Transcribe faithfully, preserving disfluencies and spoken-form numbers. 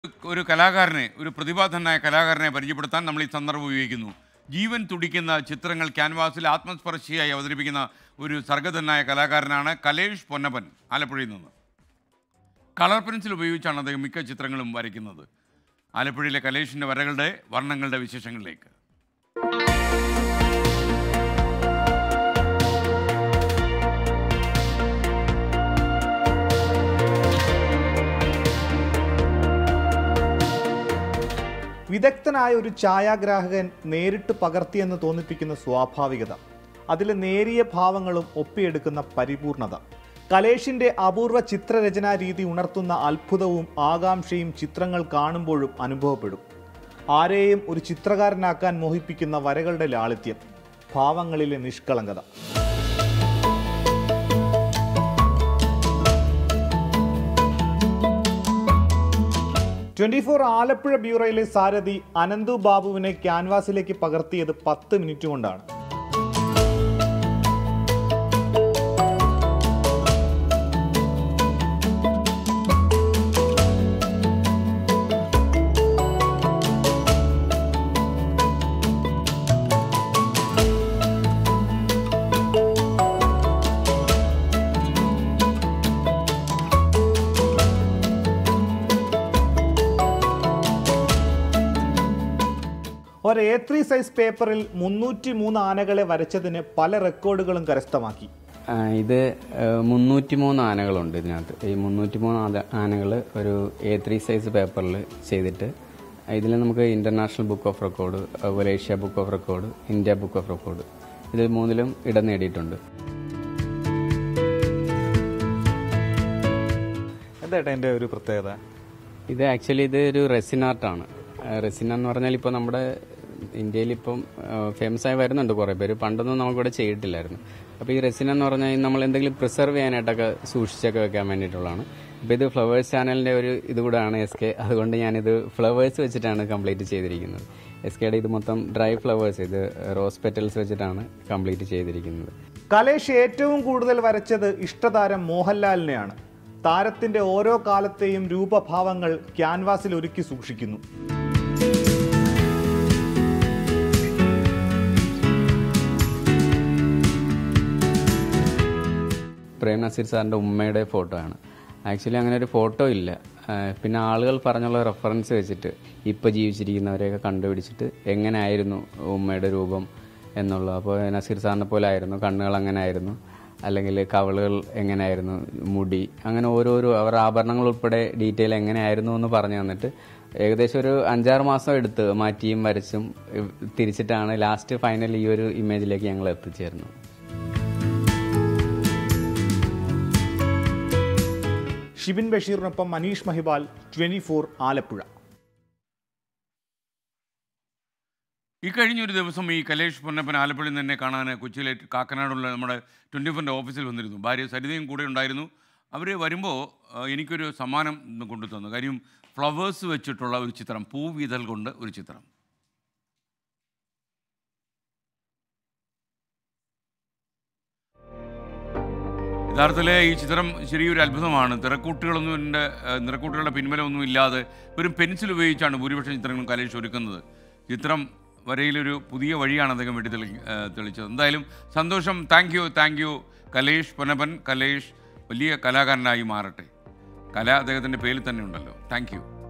ഒരു കലാകാരനെ ഒരു പ്രതിഭാധനായ കലാകാരനെ പരിചയപ്പെടുത്താൻ നമ്മൾ ഈ സന്ദർഭം ഉപയോഗിക്കുന്നു. ജീവൻ തുടിക്കുന്ന ചിത്രങ്ങൾ ക്യാൻവാസിൽ ആത്മസ്പർശിയായി അവതരിപ്പിക്കുന്ന ഒരു സർഗധനായ കലാകാരനാണ് കലേഷ് പൊന്നപ്പൻ, ആലപ്പുഴയിൽ നിന്ന്. കളർ പെൻസിൽ ഉപയോഗിച്ചാണ് അദ്ദേഹം മിക്ക ചിത്രങ്ങളും വരയ്ക്കുന്നത്. ആലപ്പുഴയിലെ കലേഷിൻ്റെ വരകളുടെ വർണ്ണങ്ങളുടെ വിശേഷങ്ങളിലേക്ക്. വിദഗ്ധനായ ഒരു ഛായാഗ്രാഹകൻ നേരിട്ട് പകർത്തിയെന്ന് തോന്നിപ്പിക്കുന്ന സ്വാഭാവികത, അതിലെ നേരിയ ഭാവങ്ങളും ഒപ്പിയെടുക്കുന്ന പരിപൂർണത, കലേഷിൻ്റെ അപൂർവ ചിത്രരചനാ രീതി ഉണർത്തുന്ന അത്ഭുതവും ആകാംക്ഷയും ചിത്രങ്ങൾ കാണുമ്പോഴും അനുഭവപ്പെടും. ആരെയും ഒരു ചിത്രകാരനാക്കാൻ മോഹിപ്പിക്കുന്ന വരകളുടെ ലാളിത്യം, ഭാവങ്ങളിലെ നിഷ്കളങ്കത. ട്വന്റി ഫോർ ആലപ്പുഴ ബ്യൂറോയിലെ സാരഥി അനന്തു ബാബുവിനെ ക്യാൻവാസിലേക്ക് പകർത്തിയത് പത്ത് മിനിറ്റ് കൊണ്ടാണ്. ഒരു എ ത്രീ സൈസ് പേപ്പറിൽ മുന്നൂറ്റി മൂന്ന് ആനകളെ വരച്ചതിന് പല റെക്കോർഡുകളും കരസ്ഥമാക്കി. ഇത് മുന്നൂറ്റി മൂന്ന് ആനകളുണ്ട് ഇതിനകത്ത്. ഈ മുന്നൂറ്റി മൂന്ന് ആനകൾ ഒരു എ ത്രീ സൈസ് പേപ്പറിൽ ചെയ്തിട്ട് ഇതിൽ നമുക്ക് ഇന്റർനാഷണൽ ബുക്ക് ഓഫ് റെക്കോർഡ്, അതുപോലെ Asia book of record, India book of record, ഇതിൽ മൂന്നിലും ഇടം നേടിയിട്ടുണ്ട്. എന്താ എൻ്റെ ഒരു പ്രത്യേകത? ഇത് ആക്ച്വലി ഇത് ഒരു റെസിൻ ആർട്ടാണ്. റെസിൻ എന്ന് പറഞ്ഞാൽ ഇപ്പോൾ നമ്മുടെ ഇന്ത്യയിൽ ഇപ്പം ഫേമസ് ആയി വരുന്നുണ്ട് കുറേ പേര്. പണ്ടൊന്നും നമുക്കിവിടെ ചെയ്തിട്ടില്ലായിരുന്നു. അപ്പോൾ ഈ റെസിൻ എന്ന് പറഞ്ഞാൽ നമ്മൾ എന്തെങ്കിലും പ്രിസർവ് ചെയ്യാനായിട്ടൊക്കെ സൂക്ഷിച്ചൊക്കെ വെക്കാൻ വേണ്ടിയിട്ടുള്ളതാണ്. അപ്പോൾ ഇത് ഫ്ലവേഴ്സ് ചാനലിൻ്റെ ഒരു ഇതുകൂടാണ് എസ് കെ. അതുകൊണ്ട് ഞാനിത് ഫ്ലവേഴ്സ് വെച്ചിട്ടാണ് കംപ്ലീറ്റ് ചെയ്തിരിക്കുന്നത്. എസ് കെയുടെ ഇത് മൊത്തം ഡ്രൈ ഫ്ലവേഴ്സ്, ഇത് റോസ് പെറ്റൽസ് വെച്ചിട്ടാണ് കംപ്ലീറ്റ് ചെയ്തിരിക്കുന്നത്. കലേഷ് ഏറ്റവും കൂടുതൽ വരച്ചത് ഇഷ്ടതാരം മോഹൻലാലിനെയാണ്. താരത്തിൻ്റെ ഓരോ കാലത്തെയും രൂപഭാവങ്ങൾ ക്യാൻവാസിൽ ഒരുക്കി സൂക്ഷിക്കുന്നു. പ്രേം നസീർ സാറിൻ്റെ ഉമ്മയുടെ ഫോട്ടോ ആണ്. ആക്ച്വലി അങ്ങനെ ഒരു ഫോട്ടോ ഇല്ല. പിന്നെ ആളുകൾ പറഞ്ഞുള്ള റെഫറൻസ് വെച്ചിട്ട് ഇപ്പോൾ ജീവിച്ചിരിക്കുന്നവരെയൊക്കെ കണ്ടുപിടിച്ചിട്ട് എങ്ങനെയായിരുന്നു ഉമ്മയുടെ രൂപം എന്നുള്ളത്. അപ്പോൾ നസീർ സാറിനെ പോലെ ആയിരുന്നു, കണ്ണുകൾ അങ്ങനെ ആയിരുന്നു, അല്ലെങ്കിൽ കവളുകൾ എങ്ങനെയായിരുന്നു, മുടി, അങ്ങനെ ഓരോരോ അവരുടെ ആഭരണങ്ങൾ ഉൾപ്പെടെ ഡീറ്റെയിൽ എങ്ങനെയായിരുന്നു എന്ന് പറഞ്ഞു തന്നിട്ട് ഏകദേശം ഒരു അഞ്ചാറ് മാസം എടുത്ത് മാറ്റിയും വരച്ചും തിരിച്ചിട്ടാണ് ലാസ്റ്റ് ഫൈനൽ ഈ ഒരു ഇമേജിലേക്ക് ഞങ്ങൾ എത്തിച്ചേർന്നത്. ഷിബിൻ ബഷീറിനൊപ്പം മനീഷ് മഹിബാൽ, ട്വന്റി ഫോർ ആലപ്പുഴ. ഈ കഴിഞ്ഞൊരു ദിവസം ഈ കലേഷ് പൊന്നപ്പൻ ആലപ്പുഴയിൽ തന്നെ കാണാൻ കൊച്ചിയിലെ കാക്കനാടുള്ള നമ്മുടെ ട്വൻറ്റി ഫോറിൻ്റെ ഓഫീസിൽ വന്നിരുന്നു. ഭാര്യ സരിതയും കൂടെ ഉണ്ടായിരുന്നു. അവർ വരുമ്പോൾ എനിക്കൊരു സമ്മാനം കൊണ്ടു തന്നു. കാര്യം ഫ്ലവേഴ്സ് വെച്ചിട്ടുള്ള ഒരു ചിത്രം, പൂവിതൾ കൊണ്ട് ഒരു ചിത്രം. യഥാർത്ഥത്തിൽ ഈ ചിത്രം ശരിയൊരു അത്ഭുതമാണ്. തിരക്കൂട്ടുകളൊന്നും എൻ്റെ നിറക്കൂട്ടുകളുടെ പിൻബലമൊന്നും ഇല്ലാതെ വെറും പെൻസിൽ ഉപയോഗിച്ചാണ് ഭൂരിപക്ഷം ചിത്രങ്ങളും കലേഷ് ഒരുക്കുന്നത്. ചിത്രം വരയിലൊരു പുതിയ വഴിയാണ് അദ്ദേഹം വേണ്ടി തെളി തെളിച്ചത്. എന്തായാലും സന്തോഷം. Thank you thank you Kalesh Ponnappan. Kalesh വലിയ കലാകാരനായി മാറട്ടെ. കല അദ്ദേഹത്തിൻ്റെ പേരിൽ തന്നെ ഉണ്ടല്ലോ. Thank U.